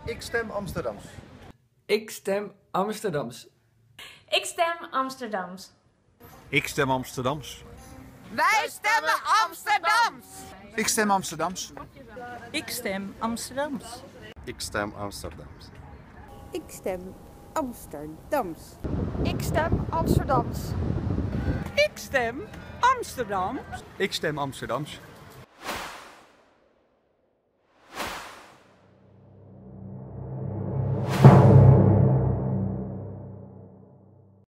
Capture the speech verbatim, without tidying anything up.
Ik stem Amsterdams. Ik stem Amsterdams. Ik stem Amsterdams. Ik stem Amsterdams. Wij stemmen Amsterdams. Ik stem Amsterdams. Ik stem Amsterdams. Ik stem Amsterdams. Ik stem Amsterdams. Ik stem Amsterdams. Ik stem Amsterdam. Ik stem Amsterdams.